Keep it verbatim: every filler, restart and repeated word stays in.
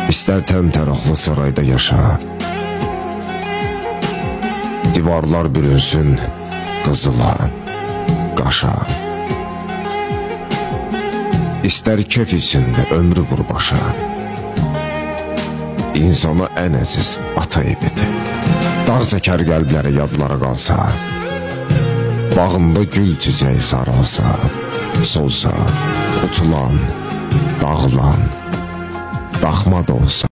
İstər təmtəraqlı sarayda yaşa, divarlar bürünsün qızıla, qaşa. İstər kef içində ömrü vur başa, insana ən əziz ata evidir. Dağ çəkər qəlbləri yadlara qalsa, bağında gül çiçəyi saralsa, solsa, uçulan, dağılan, daxma da olsa.